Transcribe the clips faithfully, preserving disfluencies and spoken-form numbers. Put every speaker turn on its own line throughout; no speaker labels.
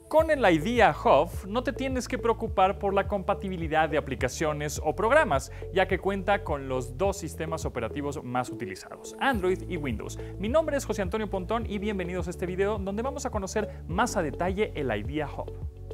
Con el IDEA Hub no te tienes que preocupar por la compatibilidad de aplicaciones o programas, ya que cuenta con los dos sistemas operativos más utilizados, Android y Windows. Mi nombre es José Antonio Pontón y bienvenidos a este video donde vamos a conocer más a detalle el IDEA Hub.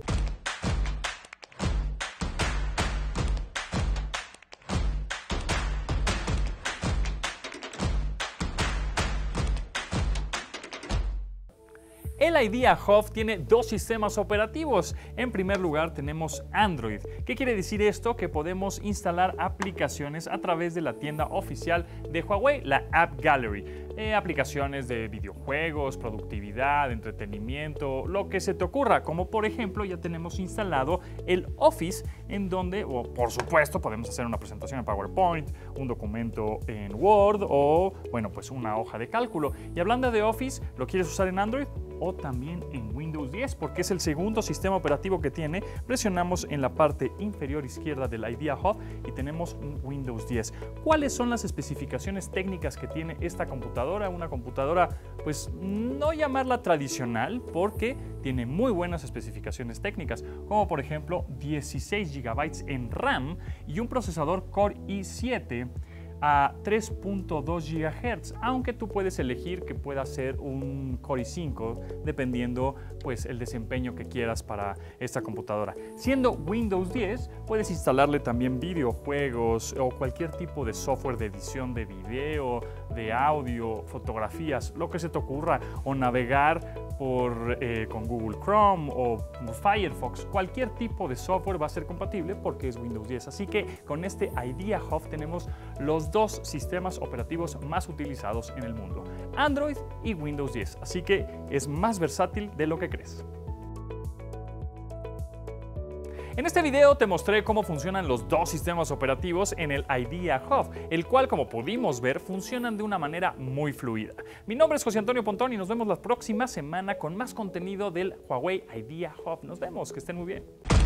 El IDEA Hub tiene dos sistemas operativos. En primer lugar tenemos Android. ¿Qué quiere decir esto? Que podemos instalar aplicaciones a través de la tienda oficial de Huawei, la App Gallery. Eh, aplicaciones de videojuegos, productividad, entretenimiento, lo que se te ocurra. Como por ejemplo ya tenemos instalado el Office, en donde, o por supuesto, podemos hacer una presentación en PowerPoint, un documento en Word o, bueno, pues una hoja de cálculo. Y hablando de Office, ¿lo quieres usar en Android o también en Windows diez? Porque es el segundo sistema operativo que tiene. Presionamos en la parte inferior izquierda del IDEA Hub y tenemos un Windows diez. ¿Cuáles son las especificaciones técnicas que tiene esta computadora? Una computadora, pues no llamarla tradicional, porque tiene muy buenas especificaciones técnicas, como por ejemplo dieciséis gigabytes en RAM y un procesador Core i siete a tres punto dos gigahertz, aunque tú puedes elegir que pueda ser un Core i cinco dependiendo pues el desempeño que quieras para esta computadora. Siendo Windows diez, puedes instalarle también videojuegos o cualquier tipo de software de edición de video, de audio, fotografías, lo que se te ocurra, o navegar por, eh, con Google Chrome o Firefox. Cualquier tipo de software va a ser compatible porque es Windows diez. Así que con este IDEA Hub tenemos los dos sistemas operativos más utilizados en el mundo, Android y Windows diez. Así que es más versátil de lo que crees. En este video te mostré cómo funcionan los dos sistemas operativos en el IDEA Hub, el cual, como pudimos ver, funcionan de una manera muy fluida. Mi nombre es José Antonio Pontón y nos vemos la próxima semana con más contenido del Huawei IDEA Hub. Nos vemos, que estén muy bien.